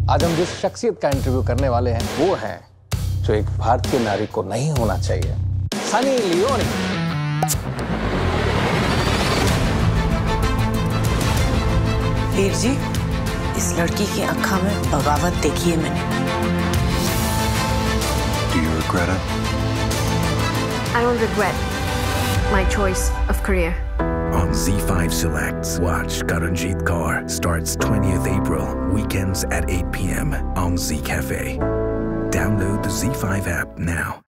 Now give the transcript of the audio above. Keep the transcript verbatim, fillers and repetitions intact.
आज हम जिस शख्सियत का इंटरव्यू करने वाले हैं वो हैं जो एक भारतीय नारी को नहीं होना चाहिए, सनी लियोनी। वीर जी, इस लड़की की आंखों में बगावत देखी है मैंने। Do you regret it? I don't regret my choice of career. On Zee five Selects, watch Karenjit Kaur starts twentieth April, weekends at eight p m on Zee Café. Download the Zee five app now.